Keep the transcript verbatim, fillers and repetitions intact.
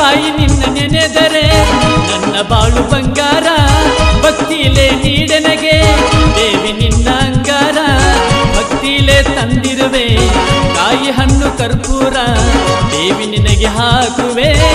ತಾಯಿ ನಿನ್ನ ನೆನೆದರೆ ನನ್ನ ಬಾಳು ಬಂಗಾರ ಭಕ್ತಿಲೇ ನೀಡನಗೆ ದೇವಿ ನಿನ್ನ ಅಂಗಾರ ಭಕ್ತಿಲೇ ತಂದಿರುವೆ ಕಾಯಿ ಹಣ್ಣು ಕರ್ಪೂರ ದೇವಿ ನಿನಗೆ ಹಾಕುವೆ